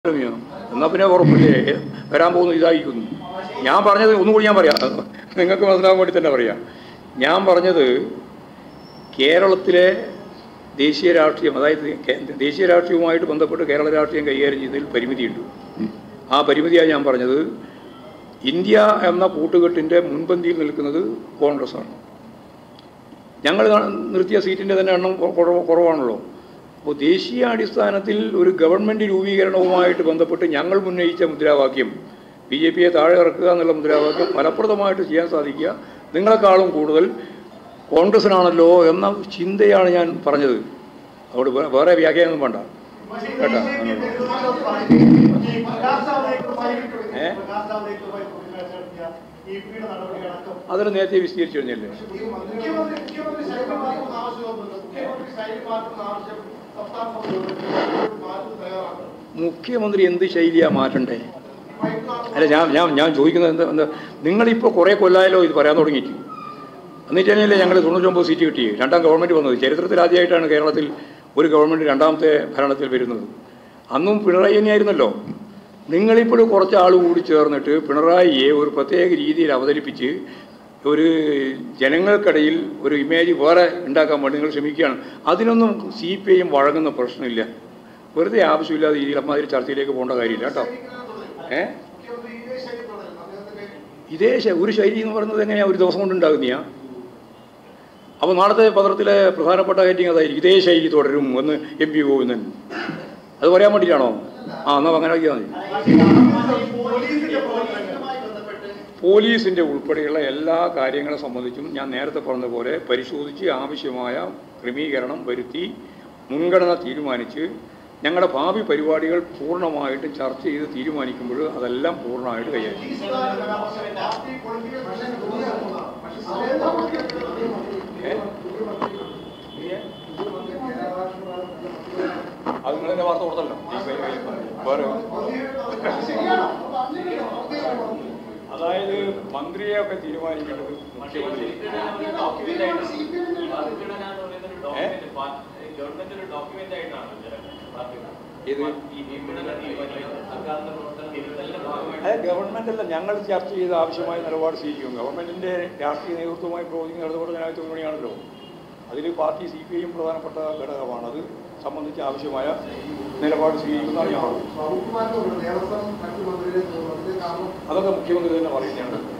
എന്നാൽ പിന്നെ ഉറപ്പില്ലേ വരാൻ പോകുന്നു ഇതായിരിക്കുന്നു. ഞാൻ പറഞ്ഞത് ഒന്നുകൂടി ഞാൻ പറയാം, നിങ്ങൾക്ക് മനസ്സിലാകാൻ വേണ്ടി തന്നെ പറയാം. ഞാൻ പറഞ്ഞത് കേരളത്തിലെ ദേശീയ രാഷ്ട്രീയം, അതായത് ദേശീയ രാഷ്ട്രീയവുമായിട്ട് ബന്ധപ്പെട്ട് കേരള രാഷ്ട്രീയം കൈകാര്യം ചെയ്യുന്നതിൽ പരിമിതിയുണ്ട്. ആ പരിമിതിയാണ് ഞാൻ പറഞ്ഞത്. ഇന്ത്യ എന്ന കൂട്ടുകെട്ടിൻ്റെ മുൻപന്തിയിൽ നിൽക്കുന്നത് കോൺഗ്രസ്സാണ്. ഞങ്ങൾ നിർത്തിയ സീറ്റിൻ്റെ തന്നെ എണ്ണം കുറവാണല്ലോ. അപ്പോൾ ദേശീയാടിസ്ഥാനത്തിൽ ഒരു ഗവൺമെൻറ് രൂപീകരണവുമായിട്ട് ബന്ധപ്പെട്ട് ഞങ്ങൾ ഉന്നയിച്ച മുദ്രാവാക്യം BJPയെ താഴെ ഇറക്കുക എന്നുള്ള മുദ്രാവാക്യം ഫലപ്രദമായിട്ട് ചെയ്യാൻ സാധിക്കുക നിങ്ങളെക്കാളും കൂടുതൽ കോൺഗ്രസ്സിനാണല്ലോ എന്ന ചിന്തയാണ് ഞാൻ പറഞ്ഞത്. അതുകൊണ്ട് വേറെ വ്യാഖ്യാനമൊന്നും വേണ്ട കേട്ടോ. അതിന് നേരത്തെ വിശദീകരിച്ചു കഴിഞ്ഞല്ലേ. മുഖ്യമന്ത്രി എന്ത് ശൈലിയാണ് മാറ്റണ്ടേ? അല്ല, ഞാൻ ചോദിക്കുന്നത് എന്താ, നിങ്ങളിപ്പോൾ കുറേ കൊല്ലായാലോ ഇത് പറയാൻ തുടങ്ങിയിട്ട്. എന്നിട്ട് തന്നെയല്ലേ ഞങ്ങൾ 99 സീറ്റ് കിട്ടി രണ്ടാം ഗവൺമെൻറ് വന്നത്. ചരിത്രത്തിൽ ആദ്യമായിട്ടാണ് കേരളത്തിൽ ഒരു ഗവൺമെൻറ് രണ്ടാമത്തെ ഭരണത്തിൽ വരുന്നത്. അന്നും പിണറായി തന്നെയായിരുന്നല്ലോ. നിങ്ങളിപ്പോഴും കുറച്ച് ആൾ കൂടി ചേർന്നിട്ട് പിണറായിയെ ഒരു പ്രത്യേക രീതിയിൽ അവതരിപ്പിച്ച് ഒരു ജനങ്ങൾക്കിടയിൽ ഒരു ഇമേജ് വേറെ ഉണ്ടാക്കാൻ വേണ്ടി നിങ്ങൾ ശ്രമിക്കുകയാണ്. അതിനൊന്നും CPIM വഴങ്ങുന്ന പ്രശ്നമില്ല. വെറുതെ ആവശ്യമില്ലാതെ രീതിയിൽ അമ്മാതിരി ചർച്ചയിലേക്ക് പോകേണ്ട കാര്യമില്ല കേട്ടോ. ഇതേ ഒരു ശൈലി എന്ന് പറയുന്നത് എങ്ങനെയാണ് ഒരു ദിവസം കൊണ്ട് ഉണ്ടാകുന്നയാ? അപ്പോൾ നാളത്തെ പത്രത്തിലെ പ്രധാനപ്പെട്ട ഹെഡിങ് അതായിരിക്കും ഇതേ ശൈലി തുടരും എന്ന് MP ഗോവിന്ദൻ. അത് പറയാൻ വേണ്ടിയിട്ടാണോ? എന്നാൽ അങ്ങനെ ആക്കിയാൽ മതി. പോലീസിൻ്റെ ഉൾപ്പെടെയുള്ള എല്ലാ കാര്യങ്ങളെ സംബന്ധിച്ചും ഞാൻ നേരത്തെ പറഞ്ഞതുപോലെ പരിശോധിച്ച് ആവശ്യമായ ക്രമീകരണം വരുത്തി മുൻഗണന തീരുമാനിച്ച് ഞങ്ങളുടെ ഭാവി പരിപാടികൾ പൂർണ്ണമായിട്ട് ചർച്ച ചെയ്ത് തീരുമാനിക്കുമ്പോൾ അതെല്ലാം പൂർണ്ണമായിട്ട് കൈകാര്യം ചെയ്യും. അത് നിങ്ങളെന്നെ വാർത്ത കൊടുത്തല്ലോ. അതായത് മന്ത്രിയെയൊക്കെ തീരുമാനിക്കേണ്ടത് മുഖ്യമന്ത്രി. ഗവൺമെന്റ് അല്ല, ഞങ്ങൾ ചർച്ച ചെയ്ത് ആവശ്യമായ നിലപാട് സ്വീകരിക്കും. ഗവൺമെന്റിന്റെ രാഷ്ട്രീയ നേതൃത്വവുമായി പ്രവർത്തിക്കുന്ന ഇടതുപക്ഷ ജനാധിപത്യ മുന്നണിയാണല്ലോ. അതിൽ പാർട്ടി CPIM പ്രധാനപ്പെട്ട ഘടകമാണ്. അത് സംബന്ധിച്ച് ആവശ്യമായ നിലപാട് സ്വീകരിക്കുന്നതാണ് ഞാൻ. അതൊക്കെ മുഖ്യമന്ത്രി തന്നെ പറയുന്നതാണ്.